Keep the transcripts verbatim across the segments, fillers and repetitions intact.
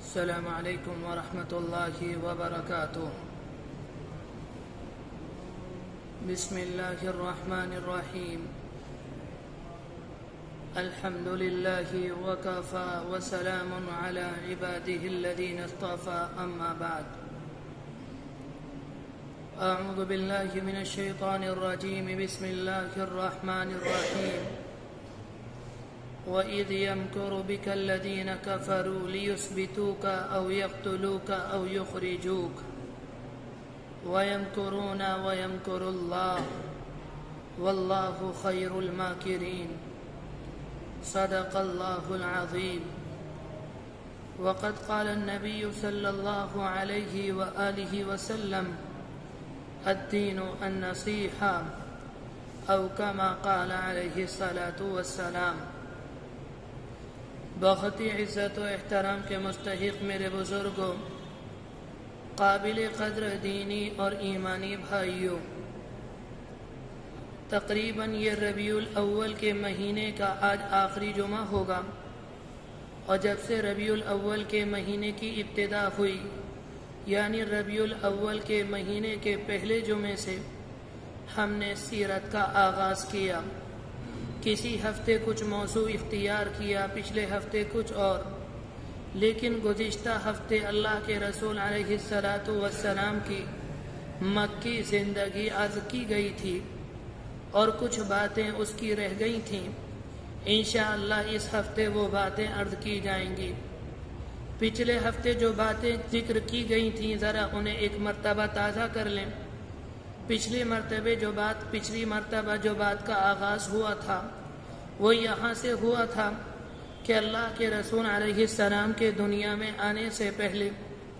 السلام علیکم ورحمۃ اللہ وبرکاتہ۔ بسم اللہ الرحمن الرحیم۔ الحمد للہ وکفى وسلام علی عباده الذین اصطفى، اما بعد۔ اعوذ باللہ من الشیطان الرجیم، بسم اللہ الرحمن الرحیم۔ وَإِذْ يَمْكُرُ بِكَ الَّذِينَ كَفَرُوا لِيُثْبِتُوكَ أَوْ يَقْتُلُوكَ أَوْ يُخْرِجُوكَ وَيَمْكُرُونَ وَيَمْكُرُ اللَّهُ وَاللَّهُ خَيْرُ الْمَاكِرِينَ۔ صدق اللہ العظیم۔ وقد قال النبی صلی اللہ علیہ وآلہ وسلم: الدین النصیحہ، او کما قال علیہ الصلاة والسلام۔ بہت ہی عزت و احترام کے مستحق میرے بزرگوں، قابل قدر دینی اور ایمانی بھائیوں، تقریباً یہ ربیع الاول کے مہینے کا آج آخری جمعہ ہوگا، اور جب سے ربیع الاول کے مہینے کی ابتدا ہوئی، یعنی ربیع الاول کے مہینے کے پہلے جمعے سے ہم نے سیرت کا آغاز کیا۔ کسی ہفتے کچھ موضوع اختیار کیا، پچھلے ہفتے کچھ اور، لیکن گزشتہ ہفتے اللہ کے رسول علیہ الصلاۃ والسلام کی مکی زندگی عرض کی گئی تھی اور کچھ باتیں اس کی رہ گئی تھیں۔ انشاءاللہ اس ہفتے وہ باتیں عرض کی جائیں گی۔ پچھلے ہفتے جو باتیں ذکر کی گئی تھیں ذرا انہیں ایک مرتبہ تازہ کر لیں۔ پچھلی مرتبہ جو بات پچھلی مرتبہ جو بات کا آغاز ہوا تھا وہ یہاں سے ہوا تھا کہ اللہ کے رسول علیہ السلام کے دنیا میں آنے سے پہلے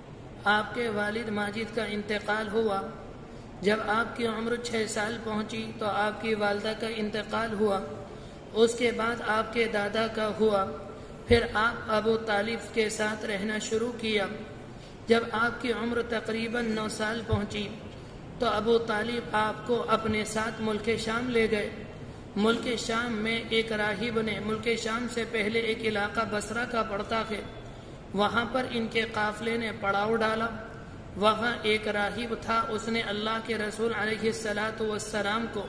آپ کے والد ماجد کا انتقال ہوا۔ جب آپ کی عمر چھ سال پہنچی تو آپ کی والدہ کا انتقال ہوا، اس کے بعد آپ کے دادا کا ہوا، پھر آپ ابو طالب کے ساتھ رہنا شروع کیا۔ جب آپ کی عمر تقریباً نو سال پہنچی تو ابو طالب آپ کو اپنے ساتھ ملک شام لے گئے۔ ملک شام میں ایک راہب نے، ملک شام سے پہلے ایک علاقہ بصرہ کا پڑتا ہے، وہاں پر ان کے قافلے نے پڑاؤ ڈالا۔ وہاں ایک راہب تھا، اس نے اللہ کے رسول علیہ الصلاۃ والسلام کو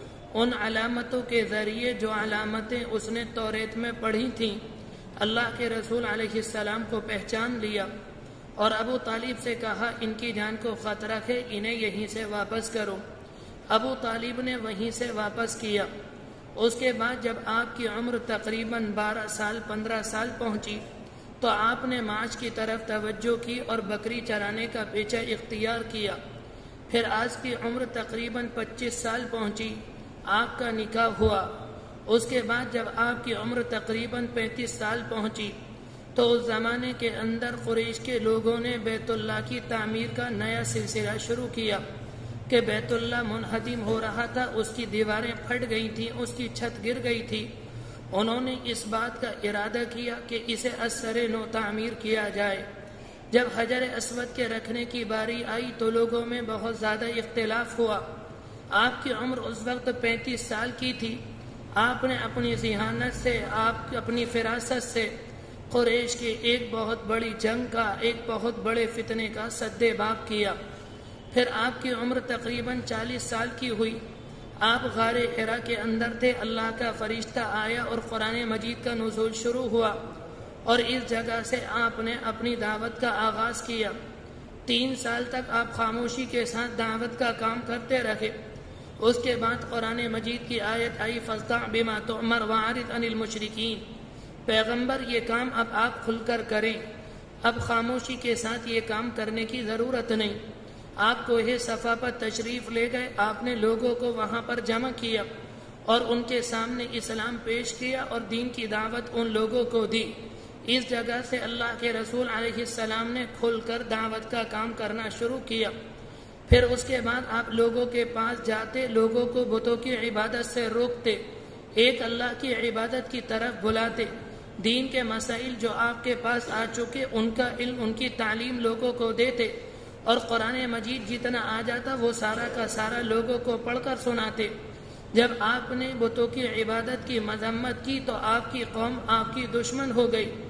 ان علامتوں کے ذریعے جو علامتیں اس نے توریت میں پڑھی تھیں، اللہ کے رسول علیہ السلام کو پہچان لیا اور ابو طالب سے کہا ان کی جان کو خطرہ ہے، انہیں یہیں سے واپس کرو۔ ابو طالب نے وہیں سے واپس کیا۔ اس کے بعد جب آپ کی عمر تقریباً بارہ سال پندرہ سال پہنچی تو آپ نے معاش کی طرف توجہ کی اور بکری چرانے کا پیشہ اختیار کیا۔ پھر آج کی عمر تقریباً پچیس سال پہنچی، آپ کا نکاح ہوا۔ اس کے بعد جب آپ کی عمر تقریباً پینتیس سال پہنچی تو اس زمانے کے اندر قریش کے لوگوں نے بیت اللہ کی تعمیر کا نیا سلسلہ شروع کیا کہ بیت اللہ منہدم ہو رہا تھا، اس کی دیواریں پھٹ گئی تھیں، اس کی چھت گر گئی تھی۔ انہوں نے اس بات کا ارادہ کیا کہ اسے از سر نو تعمیر کیا جائے۔ جب حجر اسود کے رکھنے کی باری آئی تو لوگوں میں بہت زیادہ اختلاف ہوا۔ آپ کی عمر اس وقت پینتیس سال کی تھی۔ آپ نے اپنی ذہانت سے، آپ اپنی فراست سے قریش کی ایک بہت بڑی جنگ کا، ایک بہت بڑے فتنے کا سد باب کیا۔ پھر آپ کی عمر تقریباً چالیس سال کی ہوئی۔ آپ غار حرا کے اندر تھے، اللہ کا فرشتہ آیا اور قرآن مجید کا نزول شروع ہوا اور اس جگہ سے آپ نے اپنی دعوت کا آغاز کیا۔ تین سال تک آپ خاموشی کے ساتھ دعوت کا کام کرتے رہے۔ اس کے بعد قرآن مجید کی آیت آئی فاصدع بما تؤمر واعرض عن المشرکین۔ پیغمبر یہ کام اب آپ کھل کر کریں، اب خاموشی کے ساتھ یہ کام کرنے کی ضرورت نہیں۔ آپ کوہ صفا پر تشریف لے گئے، آپ نے لوگوں کو وہاں پر جمع کیا اور ان کے سامنے اسلام پیش کیا اور دین کی دعوت ان لوگوں کو دی۔ اس جگہ سے اللہ کے رسول علیہ السلام نے کھل کر دعوت کا کام کرنا شروع کیا۔ پھر اس کے بعد آپ لوگوں کے پاس جاتے، لوگوں کو بتوں کی عبادت سے روکتے، ایک اللہ کی عبادت کی طرف بلاتے، دین کے مسائل جو آپ کے پاس آ چکے ان کا علم، ان کی تعلیم لوگوں کو دیتے اور قرآن مجید جتنا آ جاتا وہ سارا کا سارا لوگوں کو پڑھ کر سناتے۔ جب آپ نے بتوں کی عبادت کی مذمت کی تو آپ کی قوم آپ کی دشمن ہو گئی۔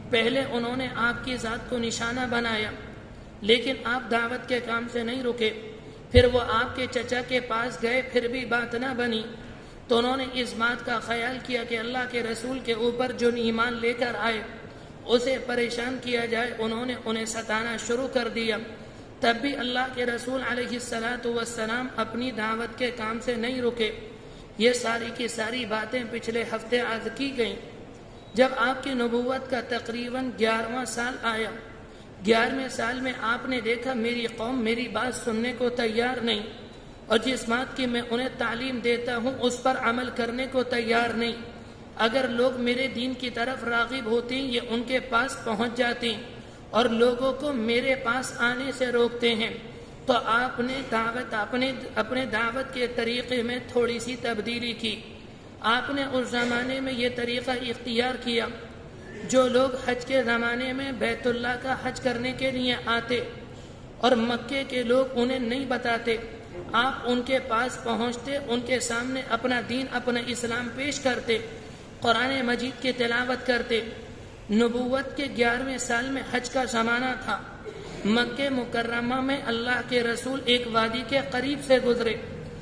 پہلے انہوں نے آپ کی ذات کو نشانہ بنایا، لیکن آپ دعوت کے کام سے نہیں رکے۔ پھر وہ آپ کے چچا کے پاس گئے، پھر بھی بات نہ بنی، تو انہوں نے اس بات کا خیال کیا کہ اللہ کے رسول کے اوپر جو ایمان لے کر آئے اسے پریشان کیا جائے۔ انہوں نے انہیں ستانا شروع کر دیا۔ تب بھی اللہ کے رسول علیہ الصلاۃ والسلام اپنی دعوت کے کام سے نہیں رکے۔ یہ ساری کی ساری باتیں پچھلے ہفتے عرض کی گئیں۔ جب آپ کی نبوت کا تقریباً گیارہواں سال آیا، گیارہویں سال میں آپ نے دیکھا میری قوم میری بات سننے کو تیار نہیں، اور جس بات کی میں انہیں تعلیم دیتا ہوں اس پر عمل کرنے کو تیار نہیں۔ اگر لوگ میرے دین کی طرف راغب ہوتے ہیں، یہ ان کے پاس پہنچ جاتے ہیں اور لوگوں کو میرے پاس آنے سے روکتے ہیں۔ تو آپ نے دعوت اپنے اپنے دعوت کے طریقے میں تھوڑی سی تبدیلی کی۔ آپ نے اس زمانے میں یہ طریقہ اختیار کیا، جو لوگ حج کے زمانے میں بیت اللہ کا حج کرنے کے لیے آتے اور مکے کے لوگ انہیں نہیں بتاتے، آپ ان کے پاس پہنچتے، ان کے سامنے اپنا دین اپنا اسلام پیش کرتے، قرآن مجید کی تلاوت کرتے۔ نبوت کے گیارہویں سال میں حج کا زمانہ تھا۔ مکہ مکرمہ میں اللہ کے رسول ایک وادی کے قریب سے گزرے۔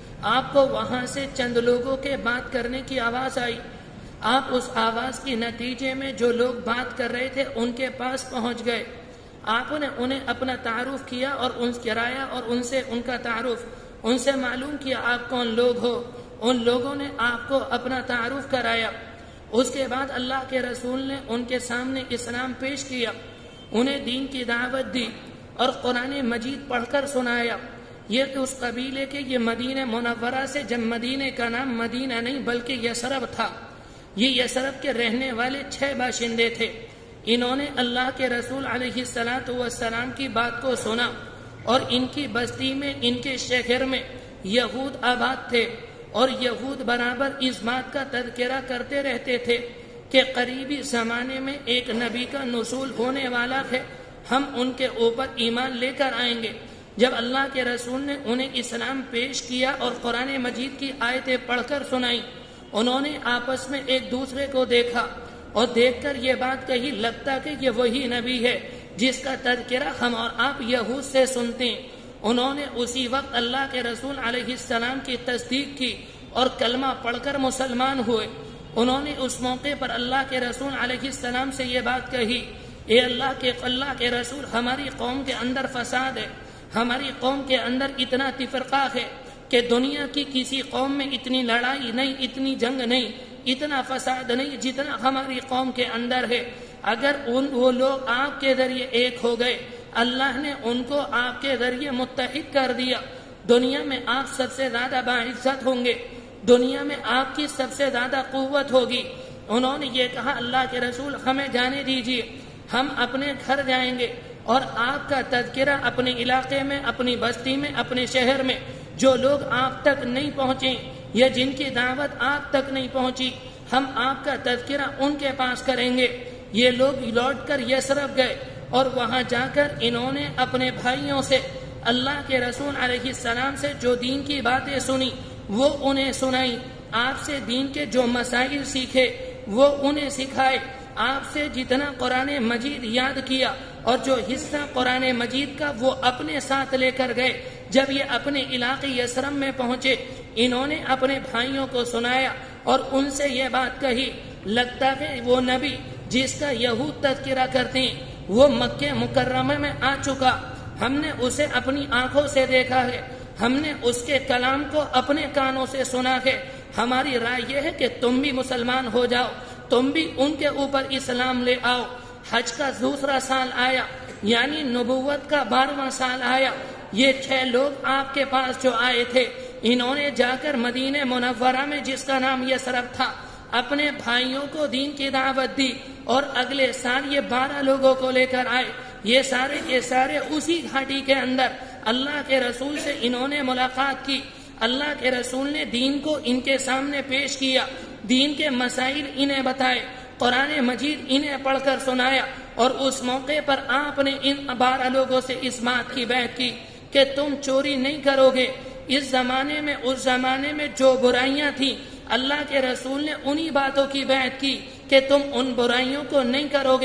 آپ کو وہاں سے چند لوگوں کے بات کرنے کی آواز آئی۔ آپ اس آواز کے نتیجے میں جو لوگ بات کر رہے تھے ان کے پاس پہنچ گئے۔ آپ نے انہیں اپنا تعارف کیا اور ان کرایا اور ان سے ان کا تعارف ان سے معلوم کیا آپ کون لوگ ہو۔ ان لوگوں نے آپ کو اپنا تعارف کرایا۔ اس کے بعد اللہ کے رسول نے ان کے سامنے اسلام پیش کیا، انہیں دین کی دعوت دی اور قرآن مجید پڑھ کر سنایا۔ یہ تو اس قبیلے کے یہ مدینہ منورہ سے، جب مدینہ کا نام مدینہ نہیں بلکہ یثرب تھا، یہ یثرب کے رہنے والے چھ باشندے تھے۔ انہوں نے اللہ کے رسول علیہ الصلاۃ والسلام کی بات کو سنا، اور ان کی بستی میں، ان کے شہر میں یہود آباد تھے، اور یہود برابر اس بات کا تذکرہ کرتے رہتے تھے کہ قریبی زمانے میں ایک نبی کا نزول ہونے والا ہے، ہم ان کے اوپر ایمان لے کر آئیں گے۔ جب اللہ کے رسول نے انہیں اسلام پیش کیا اور قرآن مجید کی آیتیں پڑھ کر سنائیں، انہوں نے آپس میں ایک دوسرے کو دیکھا اور دیکھ کر یہ بات کہی، لگتا کہ یہ وہی نبی ہے جس کا تذکرہ ہم اور آپ یہود سے سنتے ہیں۔ انہوں نے اسی وقت اللہ کے رسول علیہ السلام کی تصدیق کی اور کلمہ پڑھ کر مسلمان ہوئے۔ انہوں نے اس موقع پر اللہ کے رسول علیہ السلام سے یہ بات کہی، اے اللہ کے اللہ کے رسول، ہماری قوم کے اندر فساد ہے، ہماری قوم کے اندر اتنا تفرقہ ہے کہ دنیا کی کسی قوم میں اتنی لڑائی نہیں، اتنی جنگ نہیں، اتنا فساد نہیں جتنا ہماری قوم کے اندر ہے۔ اگر ان وہ لوگ آپ کے ذریعے ایک ہو گئے، اللہ نے ان کو آپ کے ذریعے متحد کر دیا، دنیا میں آپ سب سے زیادہ باعزت ہوں گے، دنیا میں آپ کی سب سے زیادہ قوت ہوگی۔ انہوں نے یہ کہا، اللہ کے رسول ہمیں جانے دیجیے، ہم اپنے گھر جائیں گے اور آپ کا تذکرہ اپنے علاقے میں، اپنی بستی میں، اپنے شہر میں جو لوگ آپ تک نہیں پہنچے یا جن کی دعوت آپ تک نہیں پہنچی، ہم آپ کا تذکرہ ان کے پاس کریں گے۔ یہ لوگ لوٹ کر یثرب گئے اور وہاں جا کر انہوں نے اپنے بھائیوں سے اللہ کے رسول علیہ السلام سے جو دین کی باتیں سنی وہ انہیں سنائی، آپ سے دین کے جو مسائل سیکھے وہ انہیں سکھائے، آپ سے جتنا قرآن مجید یاد کیا اور جو حصہ قرآن مجید کا وہ اپنے ساتھ لے کر گئے۔ جب یہ اپنے علاقے یثرب میں پہنچے، انہوں نے اپنے بھائیوں کو سنایا اور ان سے یہ بات کہی، لگتا ہے وہ نبی جس کا یہود تذکرہ کرتے ہیں وہ مکہ مکرمہ میں آ چکا، ہم نے اسے اپنی آنکھوں سے دیکھا ہے، ہم نے اس کے کلام کو اپنے کانوں سے سنا ہے۔ ہماری رائے یہ ہے کہ تم بھی مسلمان ہو جاؤ، تم بھی ان کے اوپر اسلام لے آؤ۔ حج کا دوسرا سال آیا، یعنی نبوت کا بارہواں سال آیا۔ یہ چھ لوگ آپ کے پاس جو آئے تھے، انہوں نے جا کر مدینہ منورہ میں جس کا نام یثرب تھا، اپنے بھائیوں کو دین کی دعوت دی، اور اگلے سال یہ بارہ لوگوں کو لے کر آئے۔ یہ سارے کے سارے اسی گھاٹی کے اندر اللہ کے رسول سے انہوں نے ملاقات کی۔ اللہ کے رسول نے دین کو ان کے سامنے پیش کیا، دین کے مسائل انہیں بتائے، قرآن مجید انہیں پڑھ کر سنایا، اور اس موقع پر آپ نے ان بارہ لوگوں سے اس بات کی بیعت کی کہ تم چوری نہیں کرو گے۔ اس زمانے میں اس زمانے میں جو برائیاں تھیں، اللہ کے رسول نے انہی باتوں کی بیعت کی کہ تم ان برائیوں کو نہیں کرو گے۔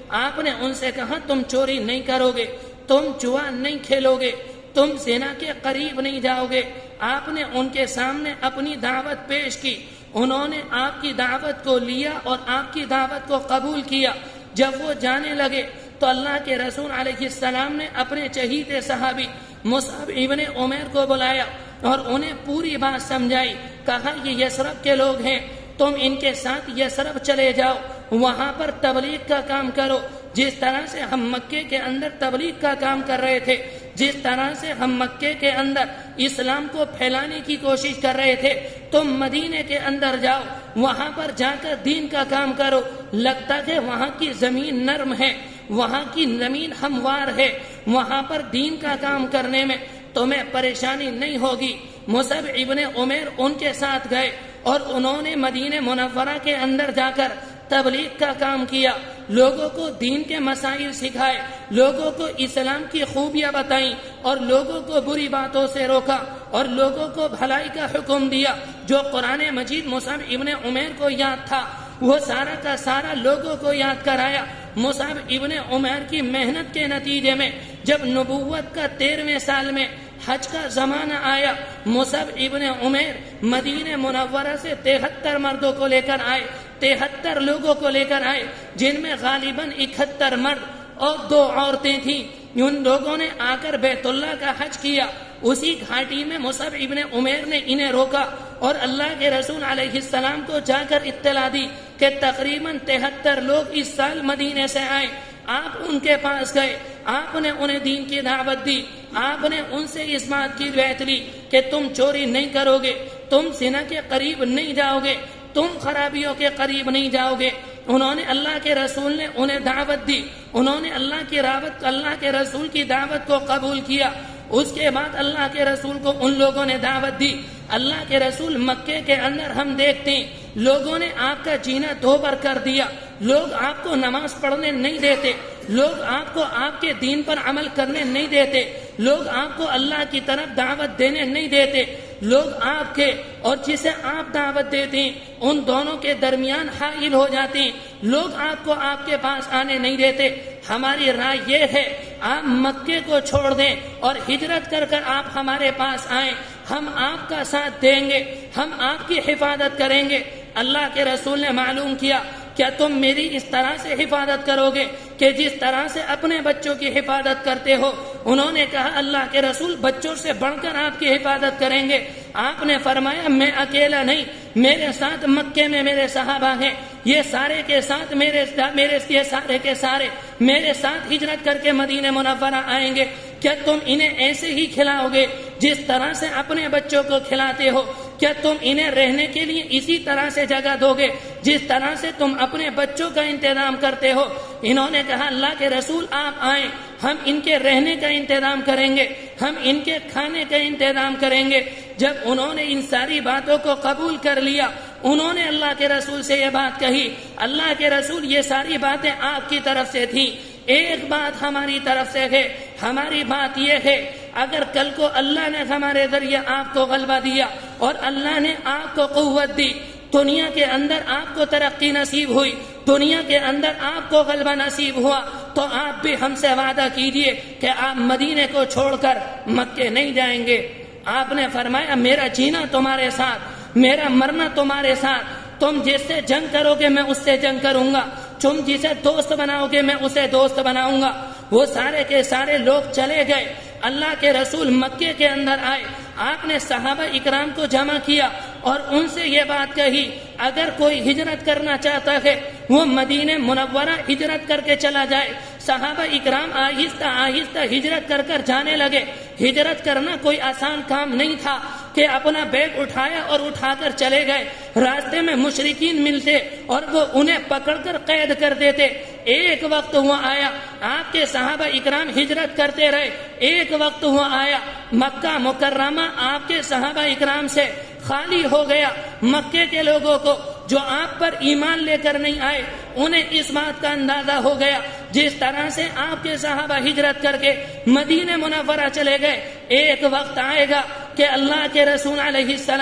آپ نے ان سے کہا تم چوری نہیں کرو گے، تم جوا نہیں کھیلو گے، تم زنا کے قریب نہیں جاؤ گے۔ آپ نے ان کے سامنے اپنی دعوت پیش کی، انہوں نے آپ کی دعوت کو لیا اور آپ کی دعوت کو قبول کیا۔ جب وہ جانے لگے تو اللہ کے رسول علیہ السلام نے اپنے چہیتے صحابی مصعب ابن عمیر کو بلایا اور انہیں پوری بات سمجھائی۔ کہا یہ یثرب کے لوگ ہیں، تم ان کے ساتھ یثرب چلے جاؤ، وہاں پر تبلیغ کا کام کرو، جس طرح سے ہم مکے کے اندر تبلیغ کا کام کر رہے تھے، جس طرح سے ہم مکے کے اندر اسلام کو پھیلانے کی کوشش کر رہے تھے، تم مدینے کے اندر جاؤ، وہاں پر جا کر دین کا کام کرو۔ لگتا کہ وہاں کی زمین نرم ہے، وہاں کی زمین ہموار ہے، وہاں پر دین کا کام کرنے میں تمہیں پریشانی نہیں ہوگی۔ مصعب ابن عمیر ان کے ساتھ گئے اور انہوں نے مدینہ منورہ کے اندر جا کر تبلیغ کا کام کیا، لوگوں کو دین کے مسائل سکھائے، لوگوں کو اسلام کی خوبیاں بتائیں اور لوگوں کو بری باتوں سے روکا اور لوگوں کو بھلائی کا حکم دیا۔ جو قرآن مجید مصعب ابن عمیر کو یاد تھا وہ سارا کا سارا لوگوں کو یاد کرایا۔ مصعب ابن عمیر کی محنت کے نتیجے میں جب نبوت کا تیرہویں سال میں حج کا زمانہ آیا، مصعب ابن عمیر مدینہ منورہ سے تہتر مردوں کو لے کر آئے، تہتر لوگوں کو لے کر آئے، جن میں غالباً اکہتر مرد اور دو عورتیں تھیں۔ ان لوگوں نے آ کر بیت اللہ کا حج کیا۔ اسی گھاٹی میں مصعب ابن عمیر نے انہیں روکا اور اللہ کے رسول علیہ السلام کو جا کر اطلاع دی کہ تقریباً تہتر لوگ اس سال مدینے سے آئے۔ آپ ان کے پاس گئے، آپ نے انہیں دین کی دعوت دی، آپ نے ان سے اس بات کی بیعت لی کہ تم چوری نہیں کرو گے، تم زنا کے قریب نہیں جاؤ گے، تم خرابیوں کے قریب نہیں جاؤ گے۔ انہوں نے اللہ کے رسول نے انہیں دعوت دی، انہوں نے اللہ کی دعوت اللہ کے رسول کی دعوت کو قبول کیا۔ اس کے بعد اللہ کے رسول کو ان لوگوں نے دعوت دی۔ اللہ کے رسول مکے کے اندر ہم دیکھتے ہیں لوگوں نے آپ کا جینا دوبر کر دیا، لوگ آپ کو نماز پڑھنے نہیں دیتے، لوگ آپ کو آپ کے دین پر عمل کرنے نہیں دیتے، لوگ آپ کو اللہ کی طرف دعوت دینے نہیں دیتے، لوگ آپ کے اور جسے آپ دعوت دیتے ہیں ان دونوں کے درمیان حائل ہو جاتے ہیں، لوگ آپ کو آپ کے پاس آنے نہیں دیتے۔ ہماری رائے یہ ہے آپ مکے کو چھوڑ دیں اور ہجرت کر کر آپ ہمارے پاس آئیں، ہم آپ کا ساتھ دیں گے، ہم آپ کی حفاظت کریں گے۔ اللہ کے رسول نے معلوم کیا کیا تم میری اس طرح سے حفاظت کرو گے کہ جس طرح سے اپنے بچوں کی حفاظت کرتے ہو؟ انہوں نے کہا اللہ کے رسول بچوں سے بڑھ کر آپ کی حفاظت کریں گے۔ آپ نے فرمایا میں اکیلا نہیں، میرے ساتھ مکے میں میرے صحابہ ہیں، یہ سارے کے ساتھ میرے میرے یہ سارے کے سارے میرے ساتھ ہجرت کر کے مدینہ منورہ آئیں گے۔ کیا تم انہیں ایسے ہی کھلاؤ گے جس طرح سے اپنے بچوں کو کھلاتے ہو؟ کیا تم انہیں رہنے کے لیے اسی طرح سے جگہ دو گے جس طرح سے تم اپنے بچوں کا انتظام کرتے ہو؟ انہوں نے کہا اللہ کے رسول آپ آئیں، ہم ان کے رہنے کا انتظام کریں گے، ہم ان کے کھانے کا انتظام کریں گے۔ جب انہوں نے ان ساری باتوں کو قبول کر لیا، انہوں نے اللہ کے رسول سے یہ بات کہی اللہ کے رسول یہ ساری باتیں آپ کی طرف سے تھیں، ایک بات ہماری طرف سے ہے، ہماری بات یہ ہے اگر کل کو اللہ نے ہمارے ذریعے آپ کو غلبہ دیا اور اللہ نے آپ کو قوت دی، دنیا کے اندر آپ کو ترقی نصیب ہوئی، دنیا کے اندر آپ کو غلبہ نصیب ہوا، تو آپ بھی ہم سے وعدہ کیجئے کہ آپ مدینے کو چھوڑ کر مکے نہیں جائیں گے۔ آپ نے فرمایا میرا جینا تمہارے ساتھ، میرا مرنا تمہارے ساتھ، تم جس سے جنگ کرو گے میں اس سے جنگ کروں گا، تم جسے دوست بناؤ گے میں اسے دوست بناؤں گا۔ وہ سارے کے سارے لوگ چلے گئے، اللہ کے رسول مکے کے اندر آئے، آپ نے صحابہ اکرام کو جمع کیا اور ان سے یہ بات کہی اگر کوئی ہجرت کرنا چاہتا ہے وہ مدینہ منورہ ہجرت کر کے چلا جائے۔ صحابہ اکرام آہستہ آہستہ ہجرت کر کر جانے لگے۔ ہجرت کرنا کوئی آسان کام نہیں تھا کہ اپنا بیگ اٹھایا اور اٹھا کر چلے گئے، راستے میں مشرکین ملتے اور وہ انہیں پکڑ کر قید کر دیتے۔ ایک وقت ہوا آیا آپ کے صحابہ اکرام ہجرت کرتے رہے، ایک وقت ہوا آیا مکہ مکرمہ آپ کے صحابہ اکرام سے خالی ہو گیا۔ مکے کے لوگوں کو جو آپ پر ایمان لے کر نہیں آئے انہیں اس بات کا اندازہ ہو گیا جس طرح سے آپ کے صحابہ ہجرت کر کے مدینہ منورہ چلے گئے، ایک وقت آئے گا کہ اللہ کے رسول علیہ السلام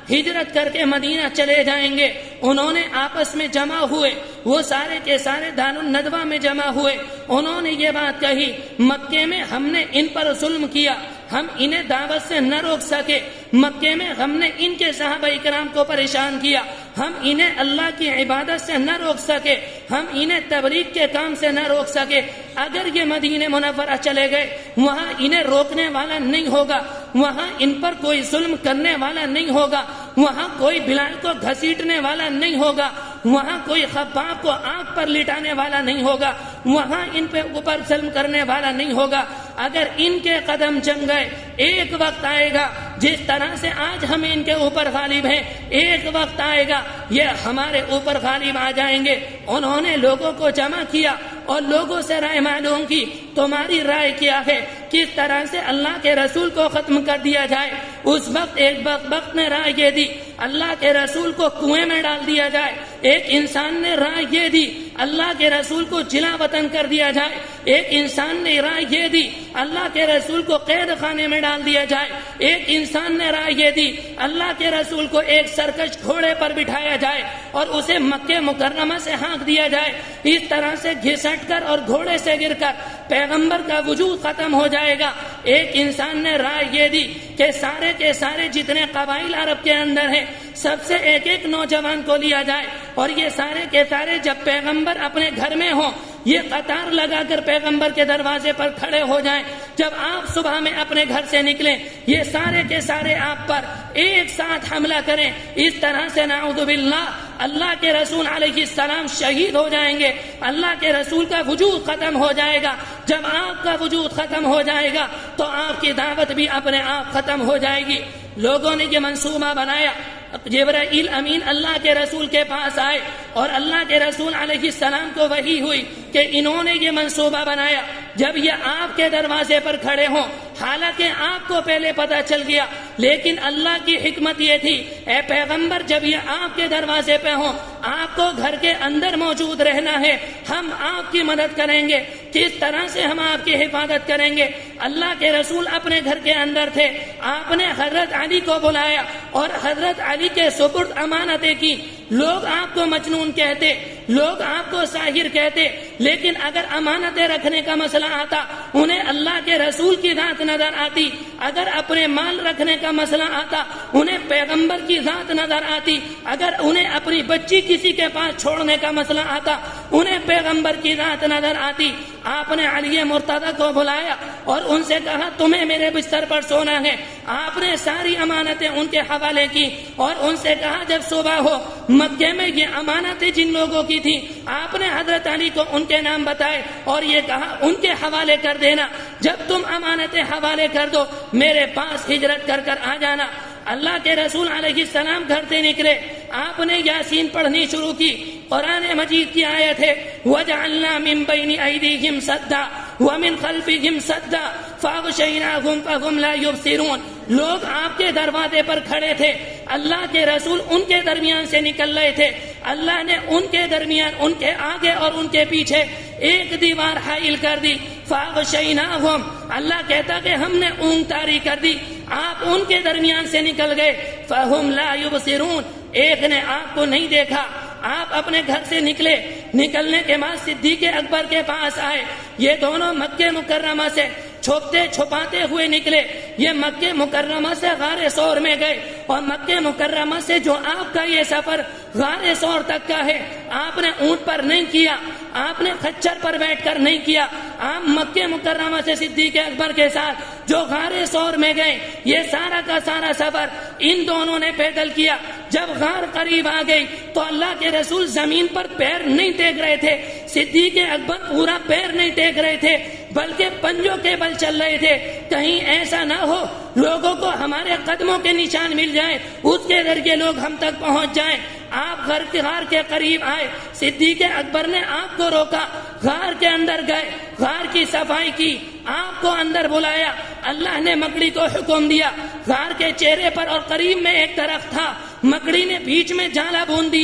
ہجرت کر کے مدینہ چلے جائیں گے. انہوں نے آپس میں جمع ہوئے, وہ سارے کے سارے دار الندوہ میں جمع ہوئے. انہوں نے یہ بات کہی, مکے میں ہم نے ان پر ظلم کیا, ہم انہیں دعوت سے نہ روک سکے. مکے میں ہم نے ان کے صحابہ کرام کو پریشان کیا, ہم انہیں اللہ کی عبادت سے نہ روک سکے, ہم انہیں تبلیغ کے کام سے نہ روک سکے. اگر یہ مدینہ منورہ چلے گئے, وہاں انہیں روکنے والا نہیں ہوگا, وہاں ان پر کوئی ظلم کرنے والا نہیں ہوگا, وہاں کوئی بلال کو گھسیٹنے والا نہیں ہوگا, وہاں کوئی خباب کو آنکھ پر لٹانے والا نہیں ہوگا, وہاں ان پہ اوپر ظلم کرنے والا نہیں ہوگا. اگر ان کے قدم جم گئے, ایک وقت آئے گا جس طرح سے آج ہم ان کے اوپر غالب ہیں, ایک وقت آئے گا یہ ہمارے اوپر غالب آ جائیں گے. انہوں نے لوگوں کو جمع کیا اور لوگوں سے رائے معلوم کی, تمہاری رائے کیا ہے, کس طرح سے اللہ کے رسول کو ختم کر دیا جائے. اس وقت ایک وقت نے رائے یہ دی, اللہ کے رسول کو کنویں میں ڈال دیا جائے. ایک انسان نے رائے یہ دی, اللہ کے رسول کو جلا وطن کر دیا جائے. ایک انسان نے رائے یہ دی, اللہ کے رسول کو قید خانے میں ڈال دیا جائے. ایک انسان نے رائے یہ دی, اللہ کے رسول کو ایک سرکش گھوڑے پر بٹھایا جائے اور اسے مکہ مکرمہ سے ہانک دیا جائے. اس طرح سے گھسٹ کر اور گھوڑے سے گر کر پیغمبر کا وجود ختم ہو جائے گا. ایک انسان نے رائے یہ دی کہ سارے کے سارے جتنے قبائل عرب کے اندر ہیں, سب سے ایک ایک نوجوان کو لیا جائے اور یہ سارے کے سارے جب پیغمبر اپنے گھر میں ہوں, یہ قطار لگا کر پیغمبر کے دروازے پر کھڑے ہو جائیں. جب آپ صبح میں اپنے گھر سے نکلیں, یہ سارے کے سارے آپ پر ایک ساتھ حملہ کریں. اس طرح سے نعوذ باللہ اللہ کے رسول علیہ السلام شہید ہو جائیں گے, اللہ کے رسول کا وجود ختم ہو جائے گا. جب آپ کا وجود ختم ہو جائے گا تو آپ کی دعوت بھی اپنے آپ ختم ہو جائے گی. لوگوں نے یہ منصوبہ بنایا. جبرائیل امین اللہ کے رسول کے پاس آئے اور اللہ کے رسول علیہ السلام کو وحی ہوئی کہ انہوں نے یہ منصوبہ بنایا. جب یہ آپ کے دروازے پر کھڑے ہوں, حالانکہ آپ کو پہلے پتا چل گیا, لیکن اللہ کی حکمت یہ تھی, اے پیغمبر جب یہ آپ کے دروازے پہ ہوں, آپ کو گھر کے اندر موجود رہنا ہے, ہم آپ کی مدد کریں گے. کس طرح سے ہم آپ کی حفاظت کریں گے؟ اللہ کے رسول اپنے گھر کے اندر تھے, آپ نے حضرت علی کو بلایا اور حضرت علی کے سپرد امانتیں کی. لوگ آپ کو مجنون کہتے, لوگ آپ کو ساحر کہتے, لیکن اگر امانتیں رکھنے کا مسئلہ آتا انہیں اللہ کے رسول کی ذات نظر آتی. اگر اپنے مال رکھنے کا مسئلہ آتا انہیں پیغمبر کی ذات نظر آتی. اگر انہیں اپنی بچی کسی کے پاس چھوڑنے کا مسئلہ آتا انہیں پیغمبر کی ذات نظر آتی. آپ نے علی مرتضی کو بلایا اور ان سے کہا تمہیں میرے بستر پر سونا ہے. آپ نے ساری امانتیں ان کے حوالے کی اور ان سے کہا جب صبح ہو, مکے میں یہ امانتیں جن لوگوں کی تھی آپ نے حضرت علی کو ان کے نام بتائے اور یہ کہا ان کے حوالے کر دینا. جب تم امانتیں حوالے کر دو میرے پاس ہجرت کر کر آ جانا. اللہ کے رسول علیہ السلام گھر سے نکلے, آپ نے یاسین پڑھنی شروع کی. قرآن مجید کی آیت ہے وَجَعَلْنَا مِن بَيْنِ أَيْدِيهِمْ سَدًّا وَمِن خَلْفِهِمْ سَدًّا فَأَغْشَيْنَاهُمْ فَهُمْ لَا يُبْصِرُونَ. لوگ آپ کے دروازے پر کھڑے تھے, اللہ کے رسول ان کے درمیان سے نکل رہے تھے. اللہ نے ان کے درمیان, ان کے آگے اور ان کے پیچھے ایک دیوار حائل کر دی. فَأَغْشَيْنَاهُمْ, اللہ کہتا کہ ہم نے اونگ طاری کر دی, آپ ان کے درمیان سے نکل گئے. فَهُمْ لَا يُبْصِرُونَ, ایک نے آپ کو نہیں دیکھا. آپ اپنے گھر سے نکلے, نکلنے کے بعد صدیق اکبر کے پاس آئے. یہ دونوں مکہ مکرمہ سے چھپتے چھپاتے ہوئے نکلے. یہ مکہ مکرمہ سے غار ثور میں گئے اور مکہ مکرمہ سے جو آپ کا یہ سفر غار ثور تک کا ہے, آپ نے اونٹ پر نہیں کیا, آپ نے خچر پر بیٹھ کر نہیں کیا. آپ مکہ مکرمہ سے صدیق اکبر کے ساتھ جو غار ثور میں گئے, یہ سارا کا سارا سفر ان دونوں نے پیدل کیا. جب غار قریب آ گئی تو اللہ کے رسول زمین پر پیر نہیں ٹیک رہے تھے, صدیق اکبر پورا پیر نہیں ٹیک رہے تھے, بلکہ پنجوں کے بل چل رہے تھے. کہیں ایسا نہ ہو لوگوں کو ہمارے قدموں کے نشان مل جائیں, اس کے ذریعے لوگ ہم تک پہنچ جائیں. آپ غار کے غار کے قریب آئے, صدیق اکبر نے آپ کو روکا, غار کے اندر گئے, غار کی صفائی کی, آپ کو اندر بلایا. اللہ نے مکڑی کو حکم دیا, غار کے چہرے پر اور قریب میں ایک درخت تھا, مکڑی نے بیچ میں جالا بون دیا.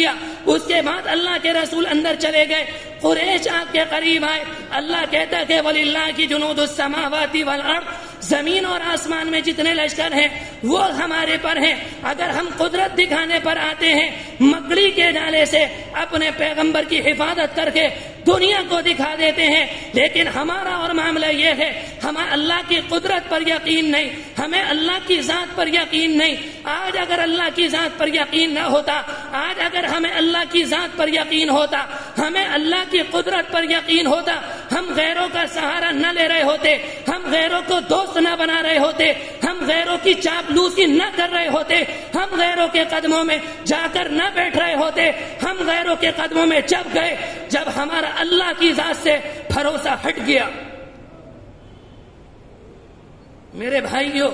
اس کے بعد اللہ کے رسول اندر چلے گئے، قریش آپ کے قریب آئے، اللہ کہتا کہ وَلِلَّهِ کی جنود السماوات والارض، زمین اور آسمان میں جتنے لشکر ہیں وہ ہمارے پر ہیں۔ اگر ہم قدرت دکھانے پر آتے ہیں، مکڑی کے ڈالے سے اپنے پیغمبر کی حفاظت کر کے دنیا کو دکھا دیتے ہیں، لیکن ہمارا اور معاملہ یہ ہے، ہمیں اللہ کی قدرت پر یقین نہیں، ہمیں اللہ کی ذات پر یقین نہیں۔ آج اگر اللہ کی ذات پر یقین نہ ہوتا، آج اگر ہمیں اللہ کی ذات پر یقین ہوتا، ہمیں اللہ کی قدرت پر یقین ہوتا، ہم غیروں کا سہارا نہ لے رہے ہوتے، ہم غیروں کو دوست نہ بنا رہے ہوتے، ہم غیروں کی چاپلوسی نہ کر رہے ہوتے، ہم غیروں کے قدموں میں جا کر نہ بیٹھ رہے ہوتے، ہم غیروں کے قدموں میں جب گئے جب ہمارا اللہ کی ذات سے بھروسہ ہٹ گیا۔ میرے بھائیوں،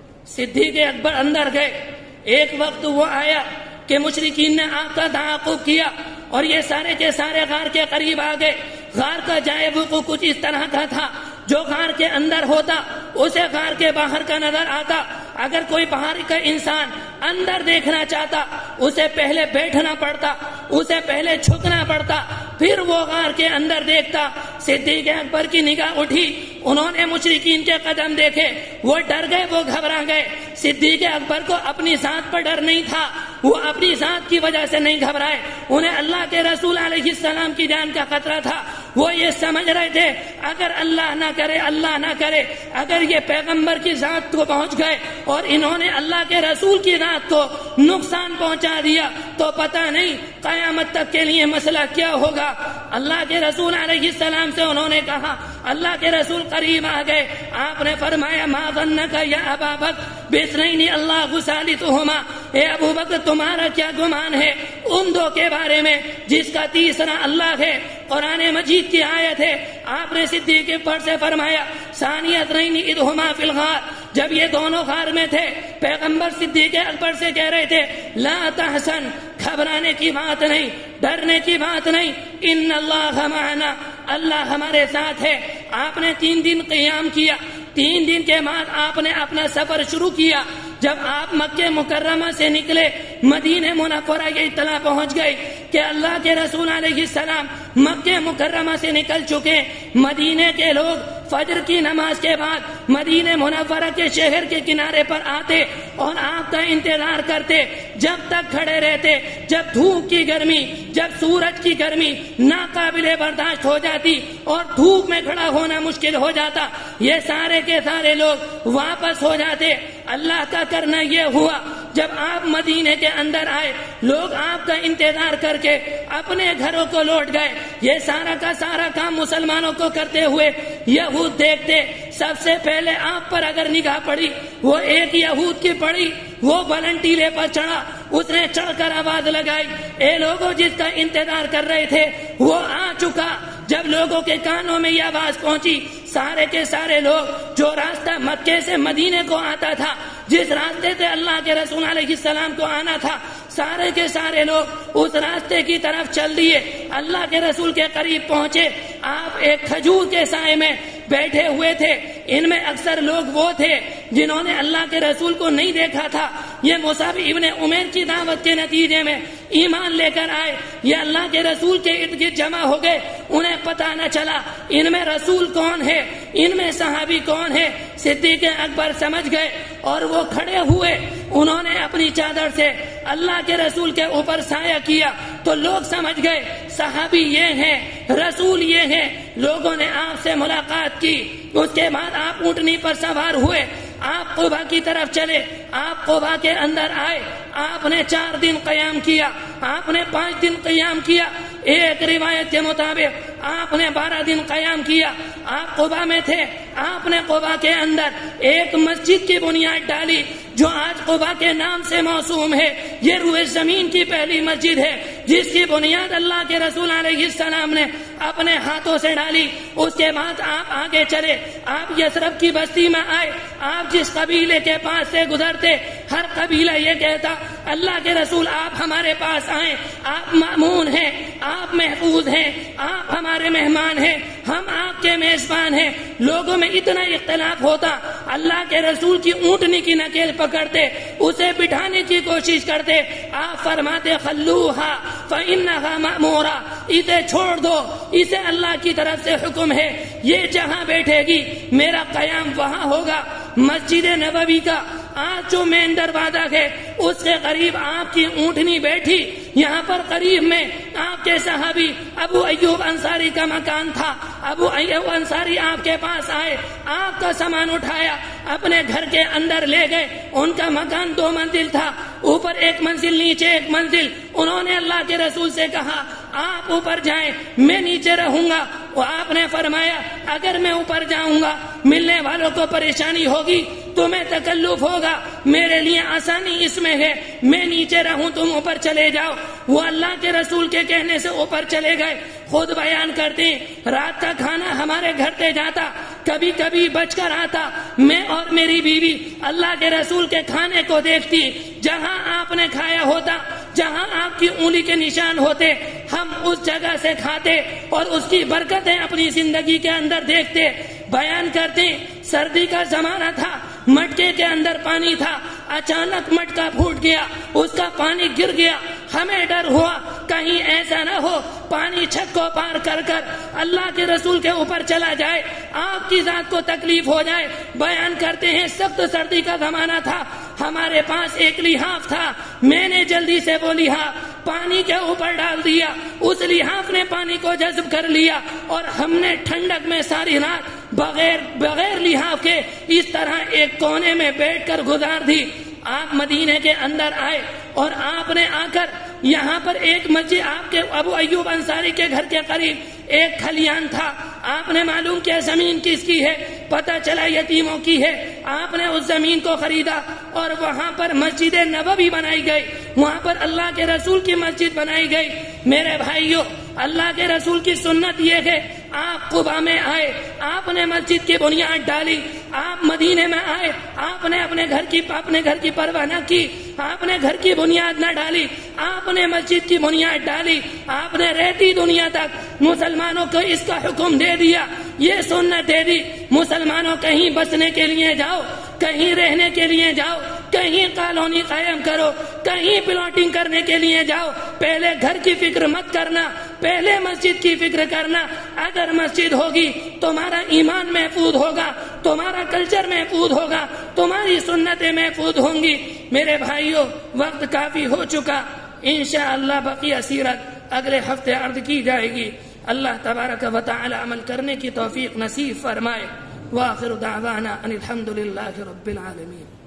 صدیق اکبر اندر گئے، ایک وقت وہ آیا کہ مشرکین نے آپ کا تعاقب کیا اور یہ سارے کے سارے غار کے قریب آ گئے۔ غار کا جائے وقوع کچھ اس طرح کا تھا، جو غار کے اندر ہوتا اسے غار کے باہر کا نظر آتا۔ اگر کوئی باہر کا انسان اندر دیکھنا چاہتا، اسے پہلے بیٹھنا پڑتا، اسے پہلے جھکنا پڑتا، پھر وہ غار کے اندر دیکھتا۔ صدیق اکبر کی نگاہ اٹھی، انہوں نے مشرکین کے قدم دیکھے، وہ ڈر گئے، وہ گھبرا گئے۔ صدیق اکبر کو اپنی ذات پر ڈر نہیں تھا، وہ اپنی ذات کی وجہ سے نہیں گھبرائے، انہیں اللہ کے رسول علیہ السلام کی جان کا خطرہ تھا۔ وہ یہ سمجھ رہے تھے اگر اللہ نہ کرے اللہ نہ کرے اگر یہ پیغمبر کی ذات کو پہنچ گئے اور انہوں نے اللہ کے رسول کی ذات کو نقصان پہنچا دیا تو پتہ نہیں قیامت تک کے لیے مسئلہ کیا ہوگا۔ اللہ کے رسول علیہ السلام سے انہوں نے کہا، اللہ کے رسول قریب آ گئے، آپ نے فرمایا ما ظنک یا ابا بکر باثنین اللہ ثالثہما، اے ابو بکر تمہارا کیا گمان ہے ان دو کے بارے میں جس کا تیسرا اللہ ہے۔ قرآن مجید کی آیت ہے، آپ نے صدیق اکبر سے فرمایا ثانی اثنین اذ ہما فی الغار، جب یہ دونوں غار میں تھے، پیغمبر صدیق اکبر سے کہہ رہے تھے لا تحزن، گھبرانے کی بات نہیں، ڈرنے کی بات نہیں، ان اللہ معنا، اللہ ہمارے ساتھ ہے۔ آپ نے تین دن قیام کیا، تین دن کے بعد آپ نے اپنا سفر شروع کیا۔ جب آپ مکہ مکرمہ سے نکلے، مدینہ منورہ یہ اطلاع پہنچ گئی کہ اللہ کے رسول علیہ السلام مکہ مکرمہ سے نکل چکے۔ مدینہ کے لوگ فجر کی نماز کے بعد مدینہ منورہ کے شہر کے کنارے پر آتے اور آپ کا انتظار کرتے، جب تک کھڑے رہتے جب دھوپ کی گرمی، جب سورج کی گرمی ناقابل برداشت ہو جاتی اور دھوپ میں کھڑا ہونا مشکل ہو جاتا، یہ سارے کے سارے لوگ واپس ہو جاتے۔ اللہ کا کرنا یہ ہوا جب آپ مدینے کے اندر آئے، لوگ آپ کا انتظار کر کے اپنے گھروں کو لوٹ گئے۔ یہ سارا کا سارا کام مسلمانوں کو کرتے ہوئے یہود دیکھتے۔ سب سے پہلے آپ پر اگر نگاہ پڑی، وہ ایک یہود کی پڑی، وہ بلنٹیلے پر چڑھا، اس نے چڑھ کر آواز لگائی، اے لوگوں جس کا انتظار کر رہے تھے وہ آ چکا۔ جب لوگوں کے کانوں میں یہ آواز پہنچی، سارے کے سارے لوگ جو راستہ مکے سے مدینے کو آتا تھا، جس راستے سے اللہ کے رسول علیہ السلام کو آنا تھا، سارے کے سارے لوگ اس راستے کی طرف چل دیے۔ اللہ کے رسول کے قریب پہنچے، آپ ایک کھجور کے سائے میں بیٹھے ہوئے تھے۔ ان میں اکثر لوگ وہ تھے جنہوں نے اللہ کے رسول کو نہیں دیکھا تھا، یہ مصعب ابن عمیر کی دعوت کے نتیجے میں ایمان لے کر آئے، یہ اللہ کے رسول کے ارد گرد جمع ہو گئے۔ انہیں پتہ نہ چلا ان میں رسول کون ہے، ان میں صحابی کون ہے۔ صدیق اکبر سمجھ گئے اور وہ کھڑے ہوئے، انہوں نے اپنی چادر سے اللہ کے رسول کے اوپر سایہ کیا تو لوگ سمجھ گئے صحابی یہ ہیں، رسول یہ ہیں۔ لوگوں نے آپ سے ملاقات کی، اس کے بعد آپ اونٹنی پر سوار ہوئے، آپ قبا کی طرف چلے، آپ قبا کے اندر آئے، آپ نے چار دن قیام کیا، آپ نے پانچ دن قیام کیا، ایک روایت کے مطابق آپ نے بارہ دن قیام کیا۔ آپ قبا میں تھے، آپ نے قبا کے اندر ایک مسجد کی بنیاد ڈالی جو آج قبا کے نام سے موسوم ہے۔ یہ روئے زمین کی پہلی مسجد ہے جس کی بنیاد اللہ کے رسول علیہ السلام نے اپنے ہاتھوں سے ڈالی۔ اس کے بعد آپ آگے چلے، آپ یثرب کی بستی میں آئے، آپ جس قبیلے کے پاس سے گزرتے ہر قبیلہ یہ کہتا اللہ کے رسول آپ ہمارے پاس آئیں، آپ مامون ہیں، آپ محفوظ ہیں، آپ ہمارے مہمان ہیں، ہم آپ آپ کے میزبان ہیں. لوگوں میں اتنا اختلاف ہوتا, اللہ کے رسول کی اونٹنی کی نکیل پکڑتے, اسے بٹھانے کی کوشش کرتے. آپ فرماتے خلوہا فإنہا مأمورا, اسے چھوڑ دو, اسے اللہ کی طرف سے حکم ہے, یہ جہاں بیٹھے گی میرا قیام وہاں ہوگا. مسجد نبوی کا آج جو مین دروازہ ہے اس کے قریب آپ کی اونٹنی بیٹھی. یہاں پر قریب میں آپ کے صحابی ابو ایوب انصاری کا مکان تھا. ابو ایوب انصاری آپ کے پاس آئے, آپ کا سامان اٹھایا, اپنے گھر کے اندر لے گئے. ان کا مکان دو منزل تھا, اوپر ایک منزل نیچے ایک منزل. انہوں نے اللہ کے رسول سے کہا آپ اوپر جائیں میں نیچے رہوں گا. وہ آپ نے فرمایا اگر میں اوپر جاؤں گا ملنے والوں کو پریشانی ہوگی, تمہیں تکلف ہوگا, میرے لیے آسانی اس میں ہے, میں نیچے رہوں تم اوپر چلے جاؤ. وہ اللہ کے رسول کے کہنے سے اوپر چلے گئے. خود بیان کرتے ہیں رات کا کھانا ہمارے گھر پہ جاتا, کبھی کبھی بچ کر آتا. میں اور میری بیوی اللہ کے رسول کے کھانے کو دیکھتی, جہاں آپ نے کھایا ہوتا, جہاں آپ کی انگلی کے نشان ہوتے, ہم اس جگہ سے کھاتے اور اس کی برکتیں اپنی زندگی کے اندر دیکھتے. بیان کرتے سردی کا زمانہ تھا, مٹکے کے اندر پانی تھا, اچانک مٹکا پھوٹ گیا, اس کا پانی گر گیا. ہمیں ڈر ہوا کہیں ایسا نہ ہو پانی چھت کو پار کر کر اللہ کے رسول کے اوپر چلا جائے, آپ کی ذات کو تکلیف ہو جائے. بیان کرتے ہیں سخت سردی کا زمانہ تھا, ہمارے پاس ایک لحاف تھا, میں نے جلدی سے وہ لحاف پانی کے اوپر ڈال دیا, اس لحاف نے پانی کو جذب کر لیا اور ہم نے ٹھنڈک میں ساری رات بغیر بغیر لحاف کے اس طرح ایک کونے میں بیٹھ کر گزار دی. آپ مدینے کے اندر آئے اور آپ نے آ کر یہاں پر ایک مسجد آپ کے ابو ایوب انصاری کے گھر کے قریب ایک کھلیان تھا. آپ نے معلوم کیا زمین کس کی ہے, پتہ چلا یتیموں کی ہے. آپ نے اس زمین کو خریدا اور وہاں پر مسجد نبوی بنائی گئی, وہاں پر اللہ کے رسول کی مسجد بنائی گئی. میرے بھائیوں, اللہ کے رسول کی سنت یہ ہے, آپ قبا میں آئے, آپ نے مسجد کی بنیاد ڈالی. آپ مدینے میں آئے, آپ نے اپنے گھر کی اپنے گھر کی پرواہ نہ کی, آپ نے گھر کی بنیاد نہ ڈالی, آپ نے مسجد کی بنیاد ڈالی. آپ نے رہتی دنیا تک مسلمانوں کو اس کا حکم دے دیا, یہ سنت دے دی مسلمانوں کہیں بسنے کے لیے جاؤ, کہیں رہنے کے لیے جاؤ, کہیں کالونی قائم کرو, کہیں پلاٹنگ کرنے کے لیے جاؤ, پہلے گھر کی فکر مت کرنا, پہلے مسجد کی فکر کرنا. اگر مسجد ہوگی تمہارا ایمان محفوظ ہوگا, تمہارا کلچر محفوظ ہوگا, تمہاری سنتیں محفوظ ہوں گی. میرے بھائیوں, وقت کافی ہو چکا, انشاءاللہ بقیہ سیرت اگلے ہفتے عرض کی جائے گی. اللہ تبارک و تعالی عمل کرنے کی توفیق نصیب فرمائے. وآخر دعوانا ان الحمد للہ رب العالمین.